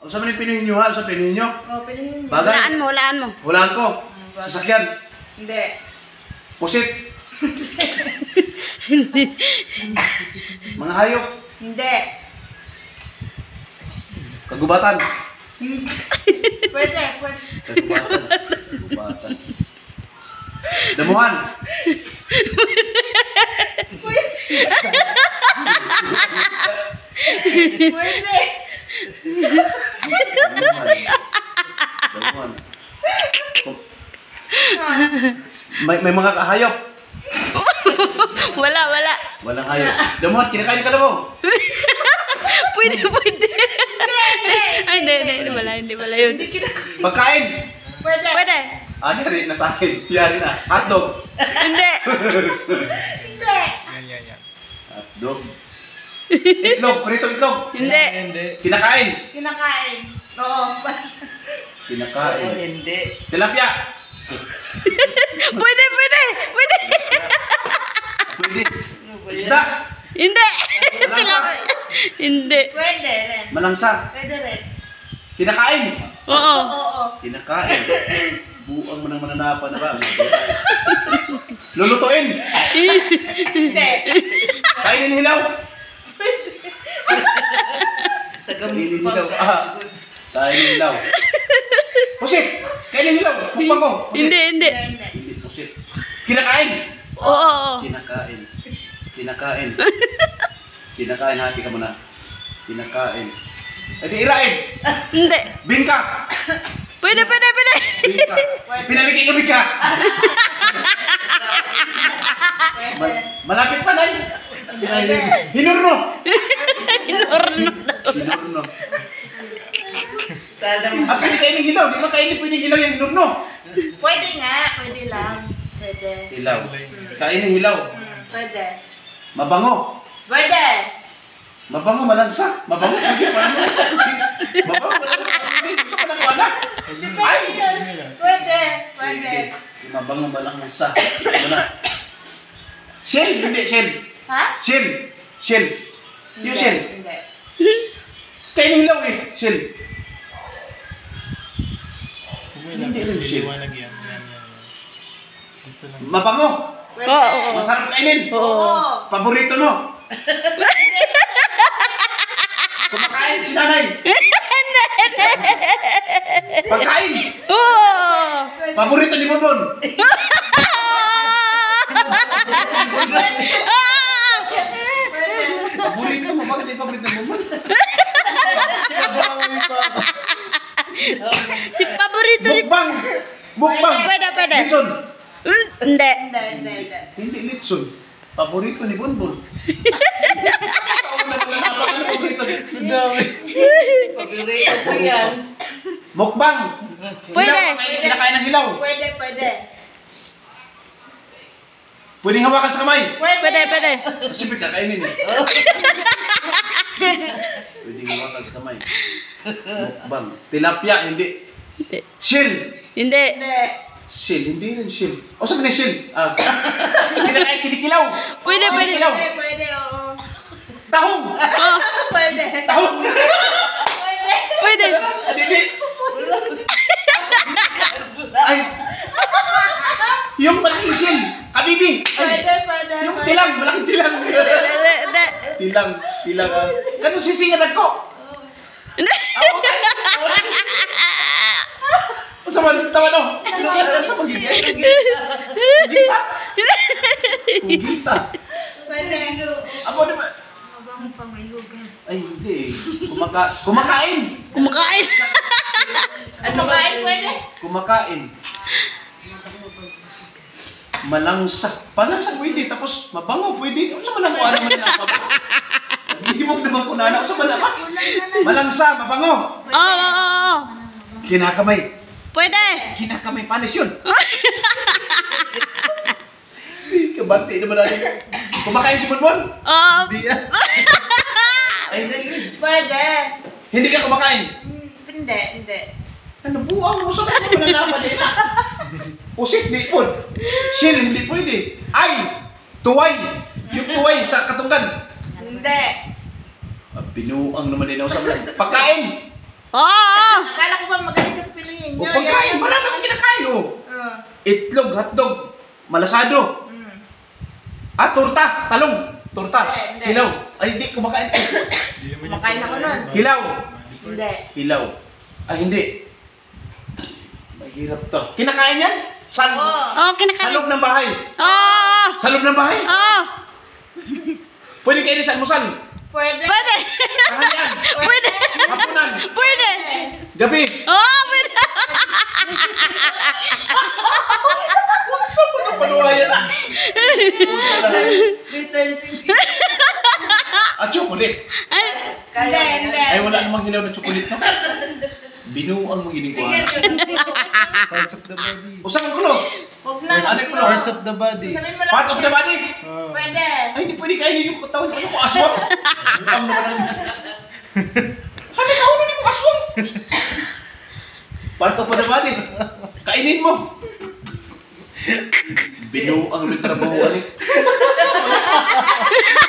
Usa man yung pinuhin nyo ha? Usa pinuhin nyo? Oh, pinuhin mo. Bagay. Hulaan mo. Hulaan ko. Sasakyan. Hindi. Pusit. Hindi. Mga hayop. Hindi. Kagubatan. Pwede, pwede. Kagubatan. Kagubatan. Damuhan. Pwede. Damuhan. May mga kahayop. Wala. Walang hayop. Damuhan, kinakain ka na mo. Pwede. Ay, hindi wala yun. Pagkain. Pwede. Yari na sa akin. Yari na. Hotdog. Hindi. Hindi. Hotdog. Itlog. Prito itlog. Hindi. Kinakain. Kinakain. Oo. Kinakain. Hindi. Tilapia. Pwede. Pwede. Isda. Hindi. Malangsa. Hindi. Pwede rin. Malangsa. Pwede rin. Kinakain. Oo. Oo. Kinakain. Buang mo ng mananapan na ba? Lulutuin. Hindi. Kainin hilaw. Kainin hilaw. Kainin hilaw. Pusit. Kainin hilaw. Mukbang ko. Pusit. Hindi. Hindi pusit. Kinakain. Oo. Kinakain. Hati ka muna. Kinakain. E di irain. Hindi. Bingka. Pwede. Bingka. Pinaliki ka bingka. Malapit pa na yun. Pwede. Hinurno. Hinurno. Pwede kainin hilaw. Di ba pwede hilaw yung hinurno? Pwede nga. Pwede lang. Pwede. Hilaw. Kainin hilaw. Pwede. Mabango. Pwede. Mabango, malansa. Mabango, pwede. Malansa. Mabango, malansa. Gusto ko lang wala. Ay! Pwede. Pwede. Mabango, malansa. Ano na? Shell, hindi shell. Ha? Shell. Yung shell. Hindi. Kainin hilaw eh. Shell. Hindi rin shell. Mabango. Pwede. Oo. Masarap kainin. Oo. Paborito no. Kumakain si nanay. Pagkain. Oo. Paborito ni Bonbon. Paborito mo. Bakit yung paborito mo? Si paborito ni... Mukbang. Pwede. Litson. Hindi. Hindi. Hindi litson. Paborito ni Bonbon. Paborito Paborito ko yan. Mukbang. Pwede. Kinakain ng hilaw. Pwede. Pwedeng hawakan sa kamay. Pwede. Siyempre kakainin eh. Pwedeng hawakan sa kamay. Mukbang. Tilapia, hindi. Hindi. Shell. Hindi. Shell, hindi rin shell. O sabi na shell. Kinakain, kinikilaw. Pwede. Kinikilaw. Pwede, oo. Tahong. Oo. Pwede. Tahong. Pwede. Hindi. Ay. Yung malaking shell. Kabibi. Ay. Pwede. Yung tilang, malaking tilang. Hindi. Tilang. Ganun sisingan ko. Sama tawa no. Sa magigay. Kugita. Pwede. Ako di ba? Mabang pang may hugas. Ay hindi. Kumakain. Ano kain pwede? Kumakain. Malangsa. Palangsa pwede. Tapos mabango pwede. Ano sa malango? Ano man na? Hihimog naman ko na. Ano sa malango? Malangsa. Mabango. Oo. Kinakamay. Pwede. Kinakamay. Panis yun. Kabante naman natin. Kumakain si Bonbon? Oo. Hindi yan. Ay, hindi. Pwede. Hindi ka kumakain? Hindi. Ano buang mo sa mga mananapan nila? Pusit, di po. Shell, hindi pwede. Ay! Tuway! Yung tuway sa katunggan. Hindi. Pinuang naman nila sa mga. Pagkain! Oo. Akala ko ba magaling ka sa pilihin O niyo? pagkain, marami akong kinakain oh. Itlog, hotdog, malasado. Torta, talong, torta, Hindi. hilaw. Ay, hindi, kumakain. Kumakain ako nun. Hilaw. Hindi. Hilaw. Ay, hindi. Mahirap to. Kinakain yan? Sa Oo, kinakain. loob ng bahay. Oo. Sa loob ng bahay? Oo. Pwede kainin sa almusal. Pwede. Pwede. Tanghalian. Pwede. Hapunan. Pwede. Gabi. Oo, pwede. Sa mga panuwayan na. Return to Chocolate. Ay, Hindi, hindi. Ay, wala namang hilaw na chocolate, no? Binuang mo gining ko. Parts of the body. Usang ang kulo. Huwag na. Ano yung Parts of the body. Sabihin mo lang. Part of the body. Pwede. Ay, hindi pwede kainin yung katawan. Ano ko, aswang? Ang naman ang... Hani ka, ano yung aswang? Part of the body. Kainin mo. Binuang may trabaho, ani.